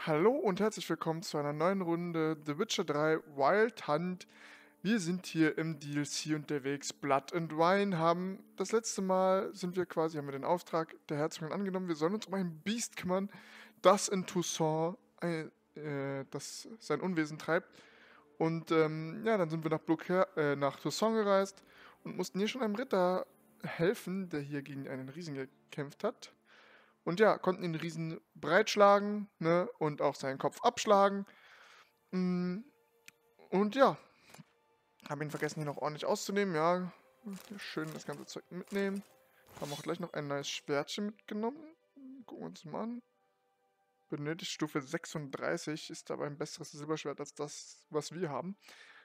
Hallo und herzlich willkommen zu einer neuen Runde The Witcher 3 Wild Hunt. Wir sind hier im DLC unterwegs. Blood and Wine haben das letzte Mal haben wir den Auftrag der Herzogin angenommen. Wir sollen uns um ein Biest kümmern, das in Toussaint das sein Unwesen treibt. Und ja, dann sind wir nach Toussaint gereist und mussten hier schon einem Ritter helfen, der hier gegen einen Riesen gekämpft hat. Und ja, konnten den Riesen breitschlagen, ne, und auch seinen Kopf abschlagen. Mm, Und ja, haben ihn vergessen, hier noch ordentlich auszunehmen. Ja, schön das ganze Zeug mitnehmen. Haben auch gleich noch ein neues Schwertchen mitgenommen. Gucken wir uns mal an. Benötigt Stufe 36, ist aber ein besseres Silberschwert als das, was wir haben.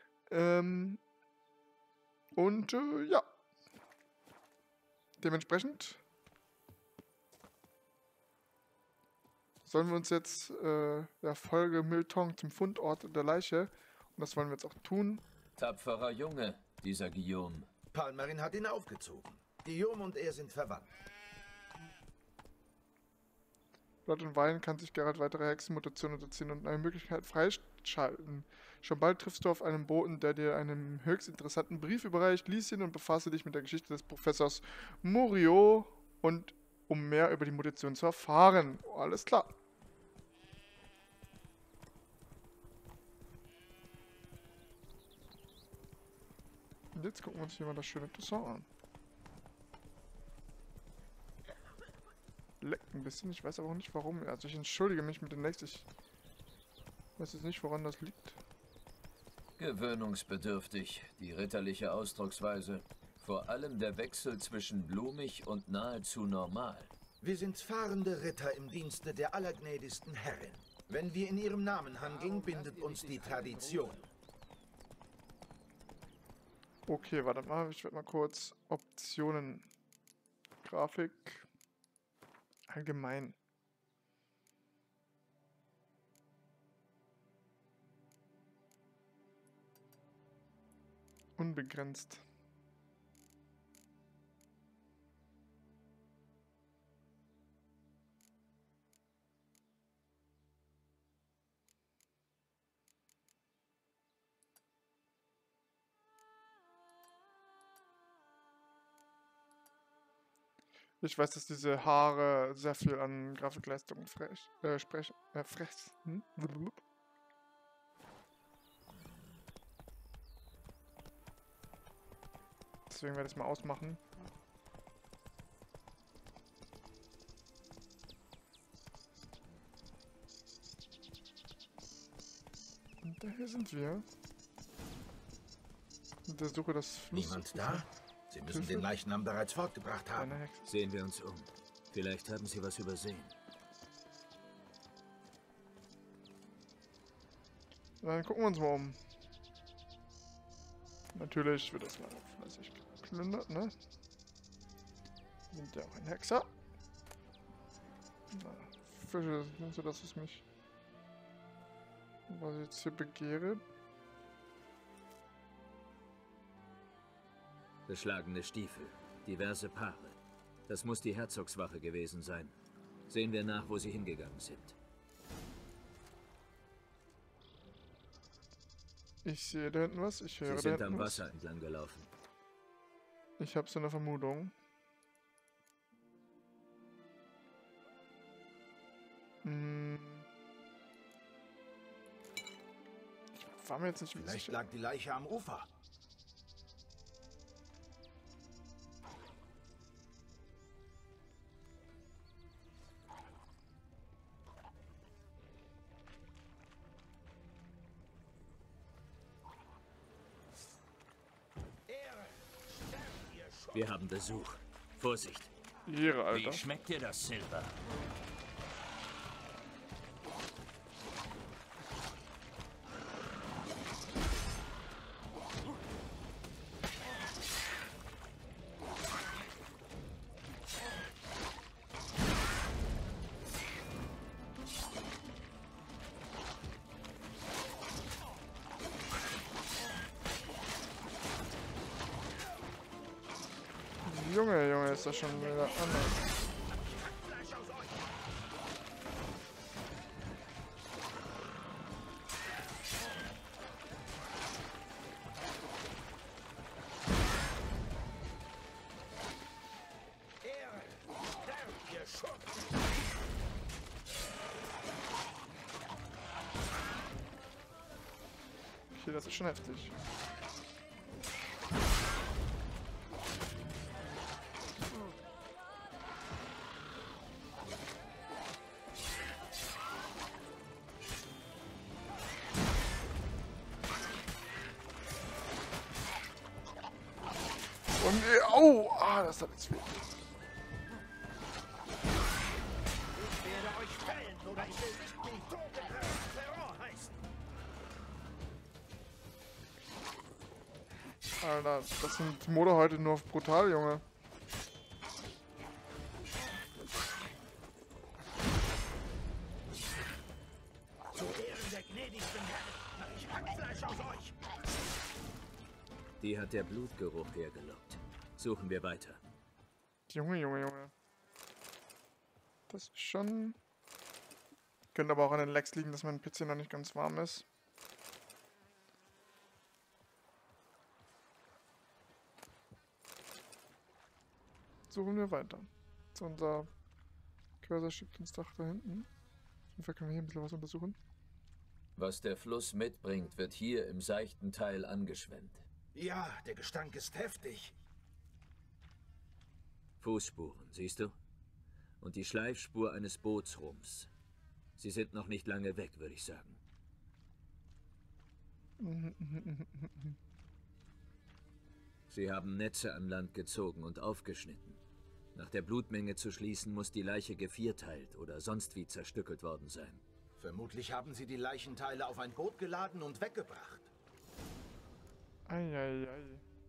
Ja, dementsprechend sollen wir uns jetzt Folge Milton zum Fundort der Leiche. Und das wollen wir jetzt auch tun. Tapferer Junge, dieser Guillaume. Palmerin hat ihn aufgezogen. Guillaume und er sind verwandt. Blood and Wine kann sich Geralt weitere Hexenmutationen unterziehen und eine Möglichkeit freischalten. Schon bald triffst du auf einen Boten, der dir einen höchst interessanten Brief überreicht. Lies ihn und befasse dich mit der Geschichte des Professors Murillo und um mehr über die Mutation zu erfahren. Oh, alles klar. Und jetzt gucken wir uns hier mal das schöne Toussaint an. Leckt ein bisschen, ich weiß aber auch nicht warum. Also ich entschuldige mich mit dem nächsten. Ich weiß jetzt nicht, woran das liegt. Gewöhnungsbedürftig, die ritterliche Ausdrucksweise. Vor allem der Wechsel zwischen blumig und nahezu normal. Wir sind fahrende Ritter im Dienste der allergnädigsten Herrin. Wenn wir in ihrem Namen handeln, bindet uns die Tradition. Okay, warte mal, ich werde mal kurz Optionen. Grafik. Allgemein. Unbegrenzt. Ich weiß, dass diese Haare sehr viel an Grafikleistung fressen. Deswegen werde ich es mal ausmachen. Und daher sind wir. Mit der Suche des Flusses. Niemand da? Sie müssen den Leichnam bereits fortgebracht haben. Sehen wir uns um. Vielleicht haben sie was übersehen. Dann gucken wir uns mal um. Natürlich wird das mal fleißig geplündert, ne? Sind ja auch ein Hexer. Na, Fische, meinst du, dass es mich... Was ich jetzt hier begehre? Beschlagene Stiefel, diverse Paare. Das muss die Herzogswache gewesen sein. Sehen wir nach, wo sie hingegangen sind. Ich sehe da hinten was, ich höre Sie da sind am hinten was. Wasser entlang gelaufen. Ich habe so eine Vermutung. Ich war mir jetzt nicht Vielleicht sicher. lag die Leiche am Ufer. Wir haben Besuch. Vorsicht. Ehre, Alter. Wie schmeckt dir das Silber? Junge, ist das schon wieder anders. Okay, das ist schon heftig. Und, oh, das hat jetzt weh. Ich werde euch fällen, oder ich will nicht wie Terror heißen. Alter, das sind Mode heute nur auf brutal, Junge. Zu Ehren der gnädigsten Herren, mach ich Hackfleisch aus euch. Die hat der Blutgeruch hergelockt. Suchen wir weiter. Junge, Junge, Junge. Das ist schon... Könnte aber auch an den Lags liegen, dass mein PC noch nicht ganz warm ist. Suchen wir weiter. So, unser Cursor schickt uns doch da hinten. Auf jeden Fall können wir hier ein bisschen was untersuchen. Was der Fluss mitbringt, wird hier im seichten Teil angeschwemmt. Ja, der Gestank ist heftig. Fußspuren, siehst du? Und die Schleifspur eines Bootsrumpfs. Sie sind noch nicht lange weg, würde ich sagen. Sie haben Netze an Land gezogen und aufgeschnitten. Nach der Blutmenge zu schließen, muss die Leiche gevierteilt oder sonst wie zerstückelt worden sein. Vermutlich haben sie die Leichenteile auf ein Boot geladen und weggebracht. Eieiei.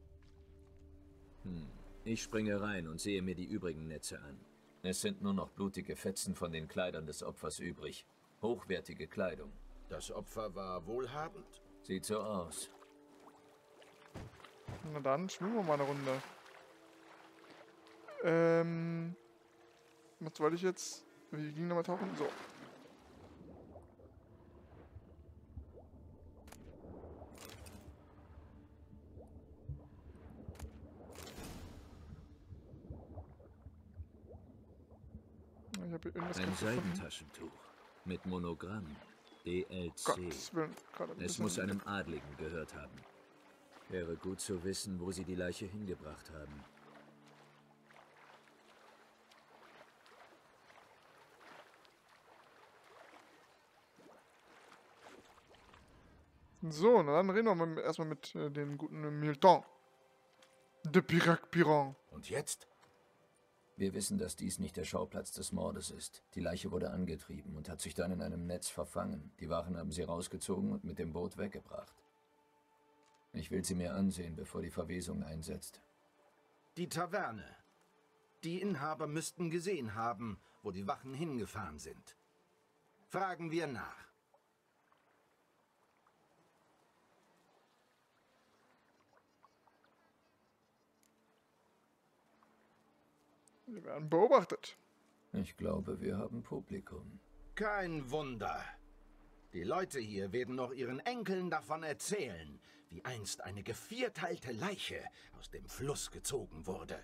Ich springe rein und sehe mir die übrigen Netze an. Es sind nur noch blutige Fetzen von den Kleidern des Opfers übrig. Hochwertige Kleidung. Das Opfer war wohlhabend? Sieht so aus. Na dann, schwimmen wir mal eine Runde. Was wollte ich jetzt? Wie ging nochmal tauchen? So. Ich habe hier irgendwas Ein gefunden. Seidentaschentuch mit Monogramm. DLC. Gottes Willen, gerade ein Es bisschen- muss einem Adligen gehört haben. Wäre gut zu wissen, wo sie die Leiche hingebracht haben. So, na dann reden wir mal erstmal mit dem guten Milton. De Pirac-Piron. Und jetzt? Wir wissen, dass dies nicht der Schauplatz des Mordes ist. Die Leiche wurde angetrieben und hat sich dann in einem Netz verfangen. Die Wachen haben sie rausgezogen und mit dem Boot weggebracht. Ich will sie mir ansehen, bevor die Verwesung einsetzt. Die Taverne. Die Inhaber müssten gesehen haben, wo die Wachen hingefahren sind. Fragen wir nach. Wir werden beobachtet. Ich glaube, wir haben Publikum. Kein Wunder. Die Leute hier werden noch ihren Enkeln davon erzählen, wie einst eine gevierteilte Leiche aus dem Fluss gezogen wurde.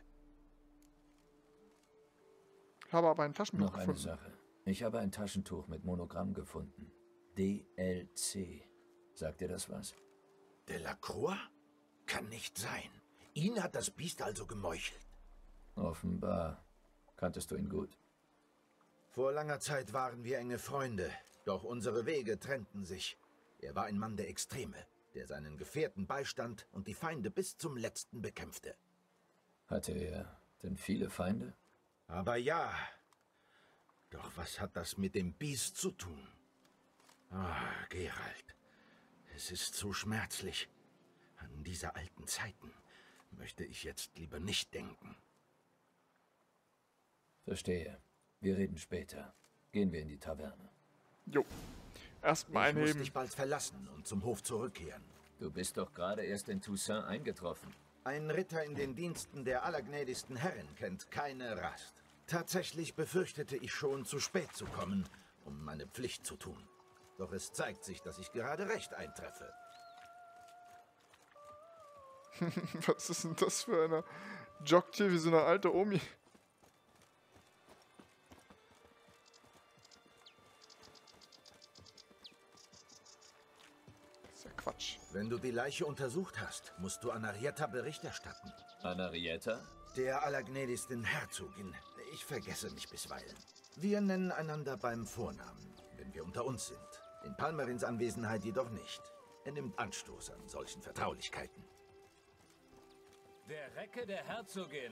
Ich habe aber ein Taschentuch Noch eine gefunden. Sache. Ich habe ein Taschentuch mit Monogramm gefunden. DLC. Sagt dir das was? Delacroix? Kann nicht sein. Ihn hat das Biest also gemeuchelt. Offenbar. Kanntest du ihn gut? Vor langer Zeit waren wir enge Freunde, doch unsere Wege trennten sich. Er war ein Mann der Extreme, der seinen Gefährten beistand und die Feinde bis zum Letzten bekämpfte. Hatte er denn viele Feinde? Aber ja, doch was hat das mit dem Biest zu tun? Ah, Geralt, es ist zu schmerzlich. An diese alten Zeiten möchte ich jetzt lieber nicht denken. Verstehe. Wir reden später. Gehen wir in die Taverne. Jo. Erstmal Ich muss einheben. dich bald verlassen und zum Hof zurückkehren. Du bist doch gerade erst in Toussaint eingetroffen. Ein Ritter in den Diensten der allergnädigsten Herrin kennt keine Rast. Tatsächlich befürchtete ich schon, zu spät zu kommen, um meine Pflicht zu tun. Doch es zeigt sich, dass ich gerade recht eintreffe. Was ist denn das für eine... Joggt hier wie so eine alte Omi. Ja, Quatsch. Wenn du die Leiche untersucht hast, musst du Anarietta Bericht erstatten. Anarietta? Der allergnädigsten Herzogin. Ich vergesse mich bisweilen. Wir nennen einander beim Vornamen, wenn wir unter uns sind. In Palmerins Anwesenheit jedoch nicht. Er nimmt Anstoß an solchen Vertraulichkeiten. Der Recke der Herzogin.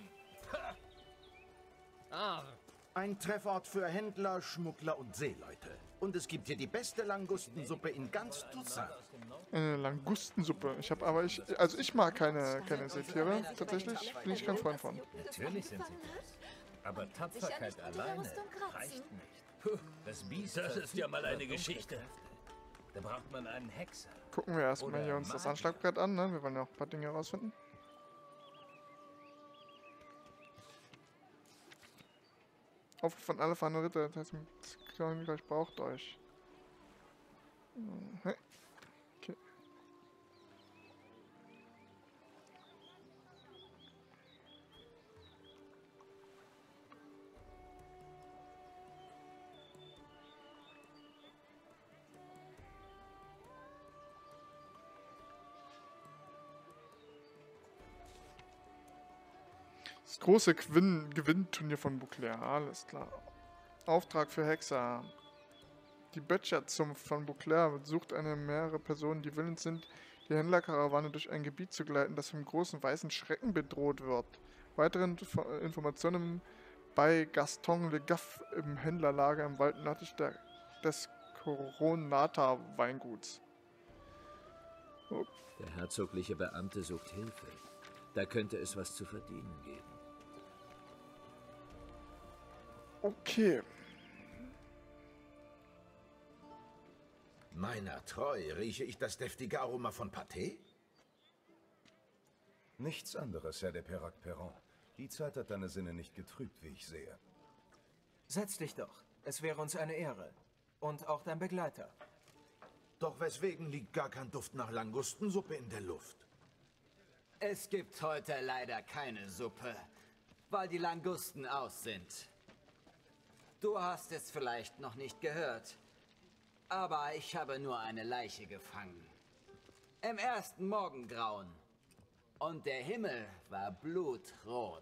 Ein Treffort für Händler, Schmuggler und Seeleute. Und es gibt hier die beste Langustensuppe in ganz Toussaint. Eine Langustensuppe. Ich mag keine Seetiere. Tatsächlich bin ich kein Freund von. Natürlich sind sie groß. Aber Tapferkeit alleine reicht nicht. Puh, das Biest, das ist ja mal eine Geschichte. Da braucht man einen Hexer. Gucken wir erstmal hier uns das Anschlagbrett an, ne? Wir wollen ja auch ein paar Dinge herausfinden. Aufruf von alle fahrenden Ritter, das heißt, Königreich braucht euch. Okay. Das große Gewinnturnier von Beauclair, alles klar. Auftrag für Hexer. Die Böttcherzunft von Beauclair sucht mehrere Personen, die willens sind, die Händlerkarawane durch ein Gebiet zu gleiten, das vom großen weißen Schrecken bedroht wird. Weitere Informationen bei Gaston Le Gaff im Händlerlager im Wald nördlich des Coronata-Weinguts. Oh. Der herzogliche Beamte sucht Hilfe. Da könnte es was zu verdienen geben. Okay. Meiner treu, rieche ich das deftige Aroma von Pâté? Nichts anderes, Herr de Peyrac-Perron. Die Zeit hat deine Sinne nicht getrübt, wie ich sehe. Setz dich doch. Es wäre uns eine Ehre. Und auch dein Begleiter. Doch weswegen liegt gar kein Duft nach Langustensuppe in der Luft? Es gibt heute leider keine Suppe, weil die Langusten aus sind. Du hast es vielleicht noch nicht gehört, aber ich habe nur eine Leiche gefangen. Im ersten Morgengrauen. Und der Himmel war blutrot.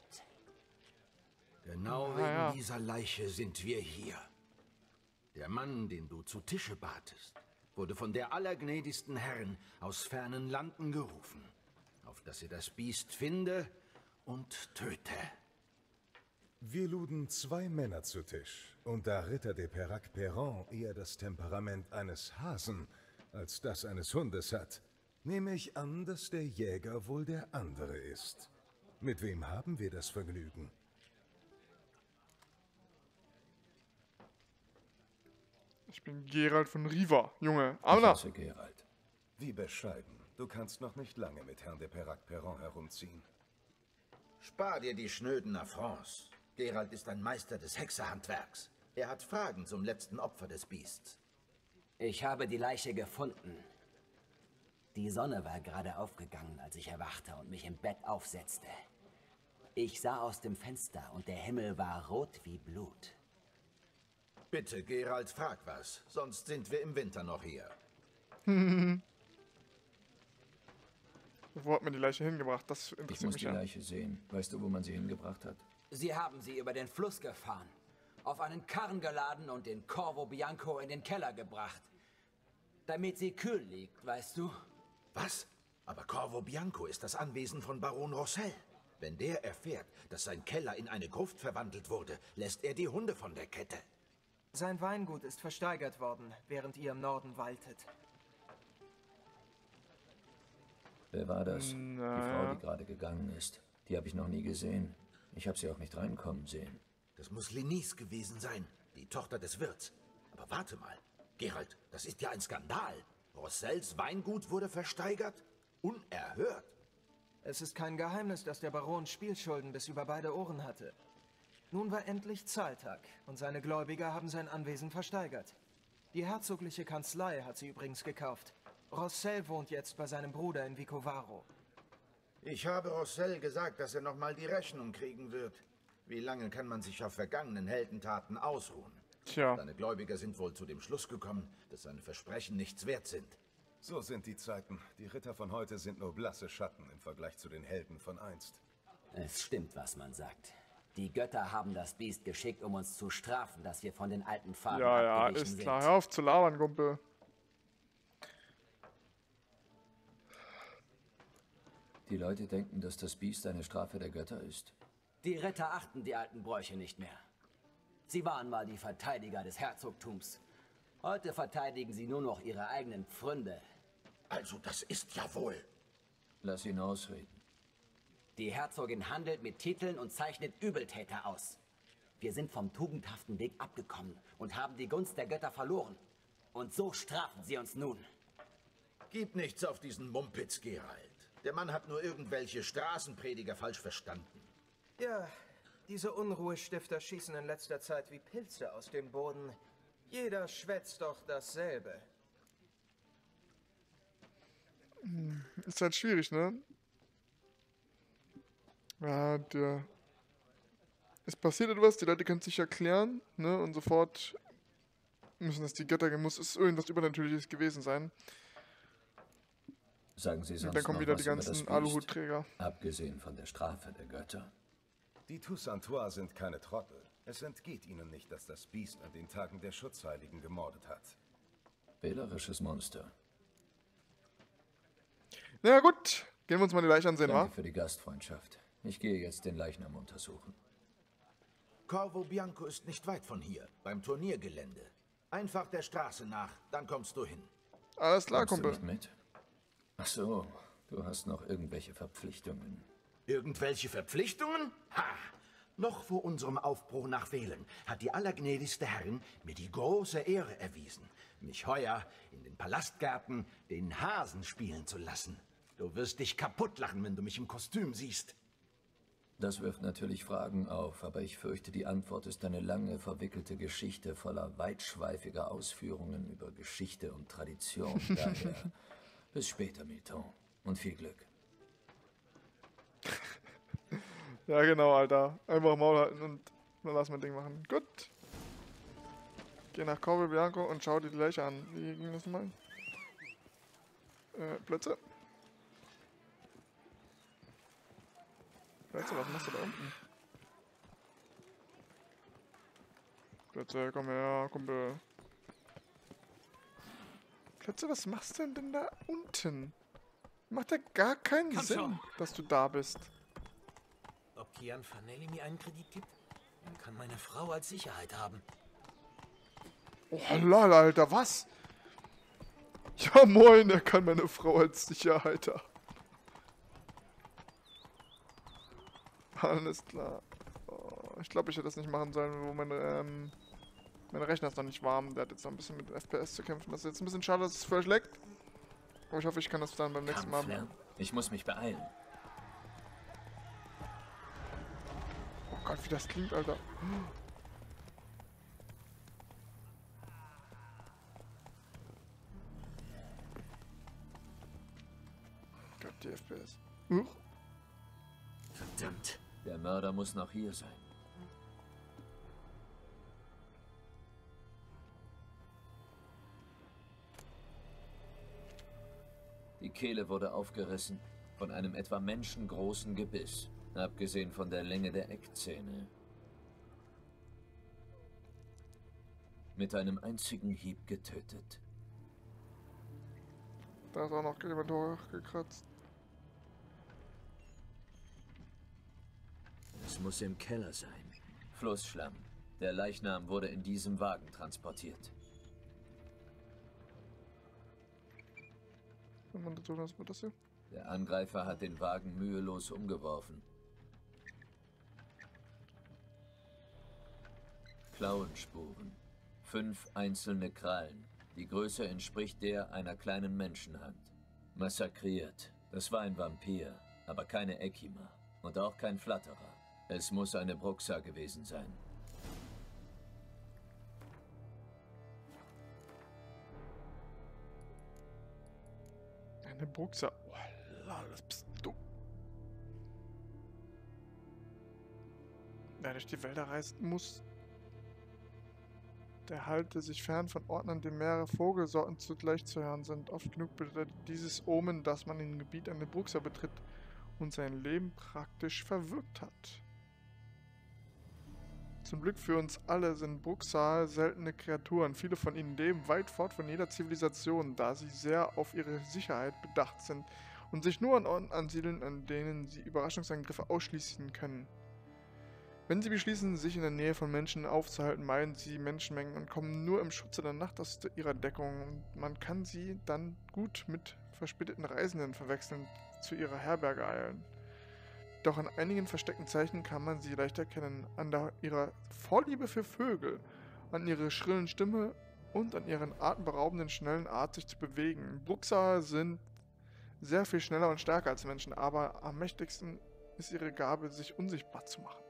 Genau wegen dieser Leiche sind wir hier. Der Mann, den du zu Tische batest, wurde von der allergnädigsten Herrin aus fernen Landen gerufen, auf dass er das Biest finde und töte. Wir luden 2 Männer zu Tisch. Und da Ritter de Peyrac-Perron eher das Temperament eines Hasen als das eines Hundes hat, nehme ich an, dass der Jäger wohl der andere ist. Mit wem haben wir das Vergnügen? Ich bin Gerald von Riva, Junge. Ich Amna! heiße Gerald. Wie bescheiden. Du kannst noch nicht lange mit Herrn de Peyrac-Perron herumziehen. Spar dir die schnöden Affronts. Gerald ist ein Meister des Hexerhandwerks. Er hat Fragen zum letzten Opfer des Biests. Ich habe die Leiche gefunden. Die Sonne war gerade aufgegangen, als ich erwachte und mich im Bett aufsetzte. Ich sah aus dem Fenster und der Himmel war rot wie Blut. Bitte, Gerald, frag was, sonst sind wir im Winter noch hier. Wo hat man die Leiche hingebracht? Das Ich interessiert muss mich die ja. Leiche sehen. Weißt du, wo man sie hingebracht hat? Sie haben sie über den Fluss gefahren, auf einen Karren geladen und den Corvo Bianco in den Keller gebracht. Damit sie kühl liegt, weißt du? Was? Aber Corvo Bianco ist das Anwesen von Baron Rossel. Wenn der erfährt, dass sein Keller in eine Gruft verwandelt wurde, lässt er die Hunde von der Kette. Sein Weingut ist versteigert worden, während ihr im Norden waltet. Wer war das? Die Frau, die gerade gegangen ist. Die habe ich noch nie gesehen. Ich habe sie auch nicht reinkommen sehen. Das muss Lenise gewesen sein, die Tochter des Wirts. Aber warte mal, Gerald, das ist ja ein Skandal. Rossels Weingut wurde versteigert? Unerhört. Es ist kein Geheimnis, dass der Baron Spielschulden bis über beide Ohren hatte. Nun war endlich Zahltag und seine Gläubiger haben sein Anwesen versteigert. Die herzogliche Kanzlei hat sie übrigens gekauft. Rossel wohnt jetzt bei seinem Bruder in Vicovaro. Ich habe Rossel gesagt, dass er nochmal die Rechnung kriegen wird. Wie lange kann man sich auf vergangenen Heldentaten ausruhen? Tja. Seine Gläubiger sind wohl zu dem Schluss gekommen, dass seine Versprechen nichts wert sind. So sind die Zeiten. Die Ritter von heute sind nur blasse Schatten im Vergleich zu den Helden von einst. Es stimmt, was man sagt. Die Götter haben das Biest geschickt, um uns zu strafen, dass wir von den alten Pfaden Ja, abgewichen ist sind. klar. Hör auf zu labern, Kumpel. Die Leute denken, dass das Biest eine Strafe der Götter ist. Die Ritter achten die alten Bräuche nicht mehr. Sie waren mal die Verteidiger des Herzogtums. Heute verteidigen sie nur noch ihre eigenen Pfründe. Also das ist ja wohl. Lass ihn ausreden. Die Herzogin handelt mit Titeln und zeichnet Übeltäter aus. Wir sind vom tugendhaften Weg abgekommen und haben die Gunst der Götter verloren. Und so strafen sie uns nun. Gib nichts auf diesen Mumpitz, Geralt. Der Mann hat nur irgendwelche Straßenprediger falsch verstanden. Ja, diese Unruhestifter schießen in letzter Zeit wie Pilze aus dem Boden. Jeder schwätzt doch dasselbe. Ist halt schwierig, ne? Ja, es passiert etwas, die Leute können es sich erklären, ne? Und sofort müssen es die Götter, muss es irgendwas Übernatürliches gewesen sein. Sagen Sie Und sonst dann kommen noch wieder was die über das ganzen Biest? Aluhutträger. Abgesehen von der Strafe der Götter. Die Toussaintois sind keine Trottel. Es entgeht ihnen nicht, dass das Biest an den Tagen der Schutzheiligen gemordet hat. Wählerisches Monster. Na ja, gut, gehen wir uns mal die Leiche ansehen, wa? Danke für die Gastfreundschaft. Ich gehe jetzt den Leichnam untersuchen. Corvo Bianco ist nicht weit von hier, beim Turniergelände. Einfach der Straße nach, dann kommst du hin. Alles klar, Kommst du Kumpel. nicht mit? Ach so, du hast noch irgendwelche Verpflichtungen. Irgendwelche Verpflichtungen? Ha! Noch vor unserem Aufbruch nach Velen hat die allergnädigste Herrin mir die große Ehre erwiesen, mich heuer in den Palastgärten den Hasen spielen zu lassen. Du wirst dich kaputtlachen, wenn du mich im Kostüm siehst. Das wirft natürlich Fragen auf, aber ich fürchte, die Antwort ist eine lange, verwickelte Geschichte voller weitschweifiger Ausführungen über Geschichte und Tradition. Daher bis später, Milton. Und viel Glück. Ja, genau, Alter. Einfach Maul halten und dann lass mal Ding machen. Gut. Geh nach Corvo Bianco und schau dir die Leiche an. Wie ging das mal? Plätze. Plätze, was machst du da unten? Plätze, komm her, Kumpel. Plätze, was machst du denn da unten? Macht ja gar keinen Komm Sinn, schon. dass du da bist. Ob Kian Fanelli mir einen Kredit gibt? Er kann meine Frau als Sicherheit haben. Oh lol, Alter, was? Ja moin, er kann meine Frau als Sicherheit haben. Alles klar. Oh, ich glaube, ich hätte das nicht machen sollen, wo mein Rechner ist noch nicht warm. Der hat jetzt noch ein bisschen mit FPS zu kämpfen. Das ist jetzt ein bisschen schade, dass es völlig leckt. Aber ich hoffe, ich kann das dann beim nächsten Mal. Kampflärm? Ich muss mich beeilen. Oh Gott, wie das klingt, Alter. Gott, die FPS. Verdammt. Der Mörder muss noch hier sein. Die Kehle wurde aufgerissen von einem etwa menschengroßen Gebiss, abgesehen von der Länge der Eckzähne. Mit einem einzigen Hieb getötet. Da ist auch noch jemand hochgekratzt. Es muss im Keller sein. Flussschlamm. Der Leichnam wurde in diesem Wagen transportiert. Was wird das hier? Der Angreifer hat den Wagen mühelos umgeworfen. Klauenspuren. 5 einzelne Krallen. Die Größe entspricht der einer kleinen Menschenhand. Massakriert. Das war ein Vampir, aber keine Ekima. Und auch kein Flatterer. Es muss eine Bruxa gewesen sein. Eine Buchse. Oh lol, das bist du. Wer durch die Wälder reisen muss. Der halte sich fern von Orten, an denen mehrere Vogelsorten zugleich zu hören sind. Oft genug bedeutet dieses Omen, dass man ein Gebiet eine Bruxa betritt und sein Leben praktisch verwirkt hat. Zum Glück für uns alle sind Bruxa seltene Kreaturen. Viele von ihnen leben weit fort von jeder Zivilisation, da sie sehr auf ihre Sicherheit bedacht sind und sich nur an Orten ansiedeln, an denen sie Überraschungsangriffe ausschließen können. Wenn sie beschließen, sich in der Nähe von Menschen aufzuhalten, meiden sie Menschenmengen und kommen nur im Schutze der Nacht aus ihrer Deckung. Und man kann sie dann gut mit verspäteten Reisenden verwechseln, die zu ihrer Herberge eilen. Doch an einigen versteckten Zeichen kann man sie leicht erkennen. An ihrer Vorliebe für Vögel, an ihrer schrillen Stimme und an ihren atemberaubenden, schnellen Art, sich zu bewegen. Bruxa sind sehr viel schneller und stärker als Menschen, aber am mächtigsten ist ihre Gabe, sich unsichtbar zu machen.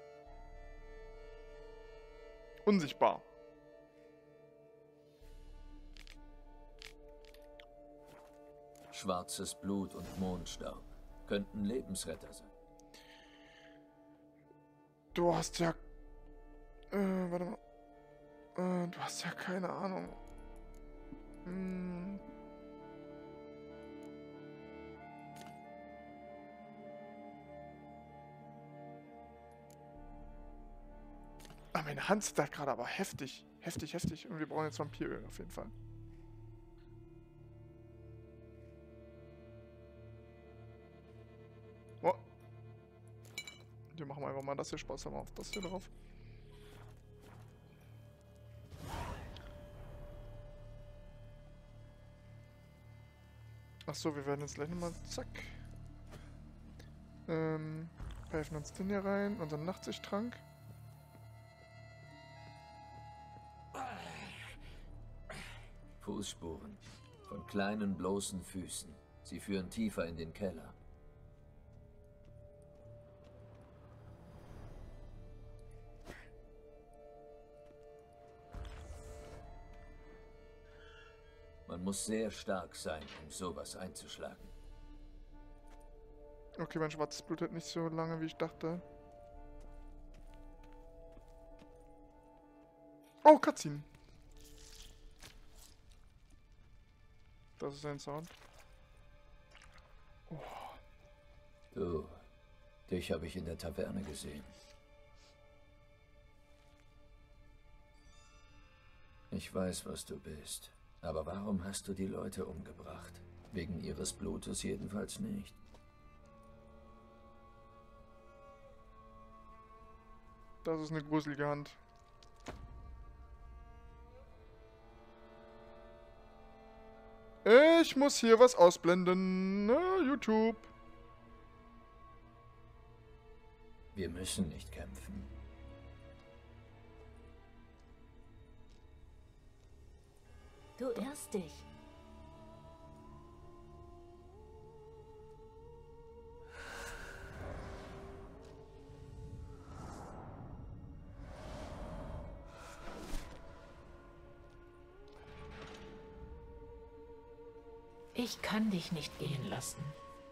Unsichtbar. Schwarzes Blut und Mondstaub könnten Lebensretter sein. Du hast ja... warte mal. Du hast ja keine Ahnung. Ah, meine Hand zittert gerade aber heftig. Heftig, heftig. Und wir brauchen jetzt Vampiröl auf jeden Fall. Oh. Wir machen einfach mal das hier. Spaß haben wir auf das hier drauf. Achso, wir werden jetzt gleich nochmal, zack. Werfen uns den hier rein, unseren Nachtsichttrank. Fußspuren. Von kleinen, bloßen Füßen. Sie führen tiefer in den Keller. Man muss sehr stark sein, um sowas einzuschlagen. Okay, mein schwarzes Blut hat nicht so lange, wie ich dachte. Oh, Cutscene. Das ist ein Sound. Oh. Du, dich habe ich in der Taverne gesehen. Ich weiß, was du bist. Aber warum hast du die Leute umgebracht? Wegen ihres Blutes jedenfalls nicht. Das ist eine gruselige Hand. Ich muss hier was ausblenden. YouTube. Wir müssen nicht kämpfen. Du irrst dich. Ich kann dich nicht gehen lassen.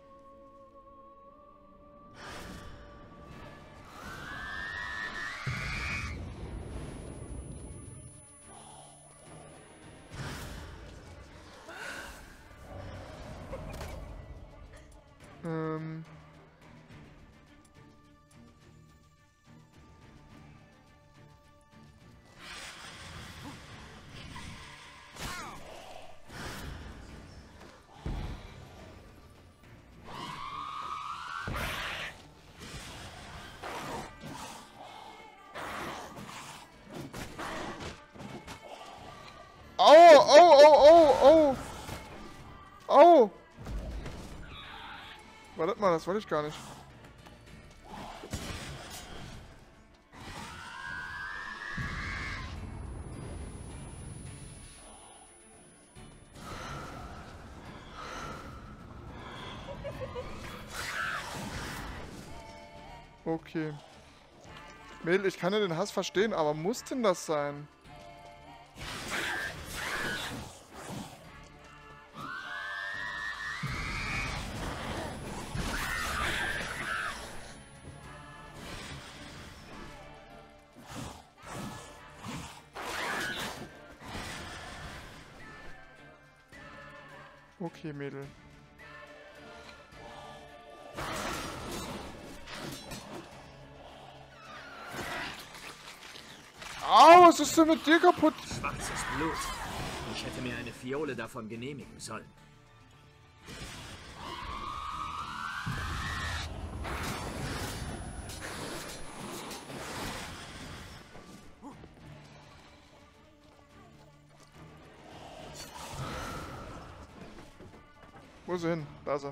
Oh! Wartet mal, das wollte ich gar nicht. Okay. Mädel, ich kann ja den Hass verstehen, aber muss denn das sein? Okay, Mädel. Au, was ist denn mit dir kaputt? Schwarzes Blut. Ich hätte mir eine Fiole davon genehmigen sollen. Wo ist er hin? Da ist er.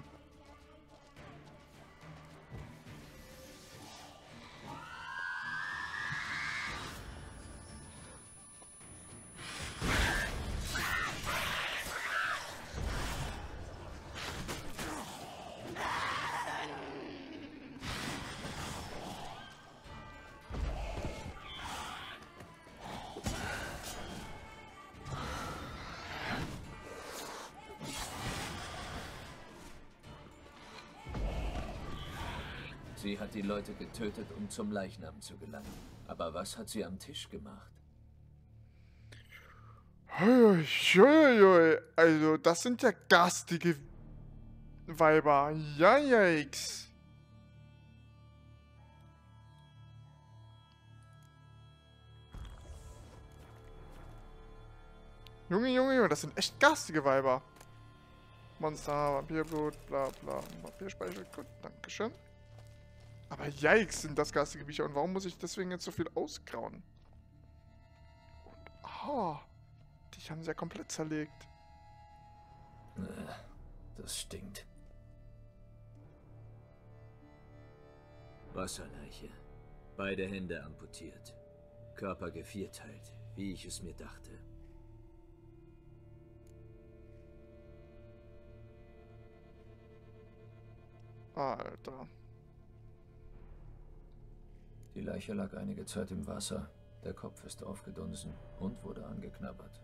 Sie hat die Leute getötet, um zum Leichnam zu gelangen. Aber was hat sie am Tisch gemacht? Also, das sind ja garstige Weiber. Ja, yikes. Junge, das sind echt garstige Weiber. Monster, Vampirblut, bla bla. Vampirspeichel, gut, dankeschön. Aber yikes, sind das garstige Viecher. Und warum muss ich deswegen jetzt so viel ausgrauen? Und, dich haben sie ja komplett zerlegt. Das stinkt. Wasserleiche. Beide Hände amputiert. Körper gevierteilt, wie ich es mir dachte. Alter. Die Leiche lag einige Zeit im Wasser. Der Kopf ist aufgedunsen und wurde angeknabbert.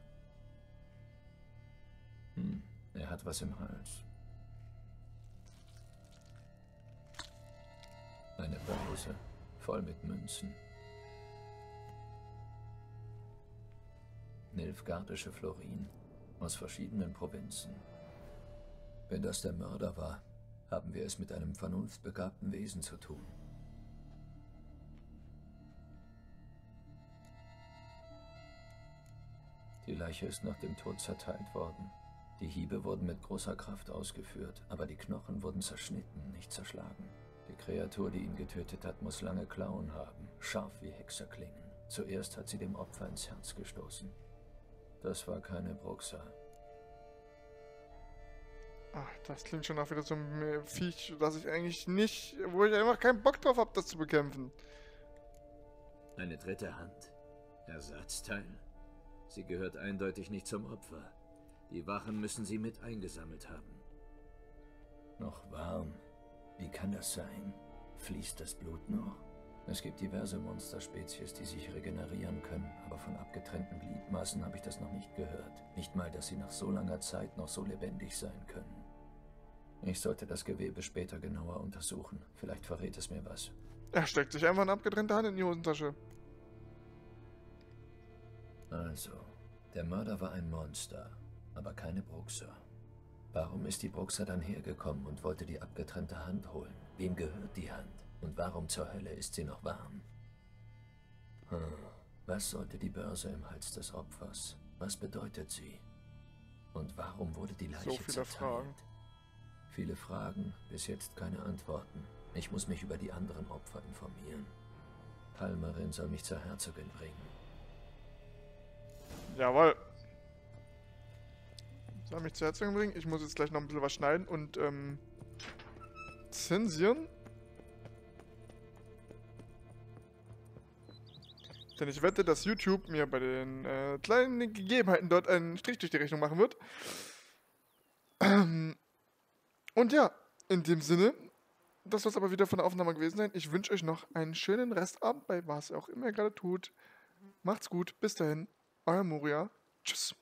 Er hat was im Hals. Eine Börse, voll mit Münzen. Nilfgaardische Florin aus verschiedenen Provinzen. Wenn das der Mörder war, haben wir es mit einem vernunftbegabten Wesen zu tun. Die Leiche ist nach dem Tod zerteilt worden. Die Hiebe wurden mit großer Kraft ausgeführt, aber die Knochen wurden zerschnitten, nicht zerschlagen. Die Kreatur, die ihn getötet hat, muss lange Klauen haben, scharf wie Hexerklingen. Zuerst hat sie dem Opfer ins Herz gestoßen. Das war keine Bruxa. Ach, das klingt schon auch wieder so ein Viech, das ich eigentlich nicht, wo ich einfach keinen Bock drauf habe, das zu bekämpfen. Eine dritte Hand. Ersatzteil. Sie gehört eindeutig nicht zum Opfer. Die Wachen müssen sie mit eingesammelt haben. Noch warm. Wie kann das sein? Fließt das Blut noch? Es gibt diverse Monsterspezies, die sich regenerieren können, aber von abgetrennten Gliedmaßen habe ich das noch nicht gehört. Nicht mal, dass sie nach so langer Zeit noch so lebendig sein können. Ich sollte das Gewebe später genauer untersuchen. Vielleicht verrät es mir was. Er steckt sich einfach eine abgetrennte Hand in die Hosentasche. Also, der Mörder war ein Monster, aber keine Bruxa. Warum ist die Bruxa dann hergekommen und wollte die abgetrennte Hand holen? Wem gehört die Hand? Und warum zur Hölle ist sie noch warm? Was sollte die Börse im Hals des Opfers? Was bedeutet sie? Und warum wurde die Leiche So viele zerteilt? Fragen. Viele Fragen, bis jetzt keine Antworten. Ich muss mich über die anderen Opfer informieren. Palmerin soll mich zur Herzogin bringen. Jawohl. Soll mich zur Herzogin bringen? Ich muss jetzt gleich noch ein bisschen was schneiden und zensieren. Denn ich wette, dass YouTube mir bei den kleinen Gegebenheiten dort einen Strich durch die Rechnung machen wird. Und ja, in dem Sinne, das soll es aber wieder von der Aufnahme gewesen sein. Ich wünsche euch noch einen schönen Restabend bei was auch immer ihr gerade tut. Macht's gut, bis dahin, euer Moria. Tschüss.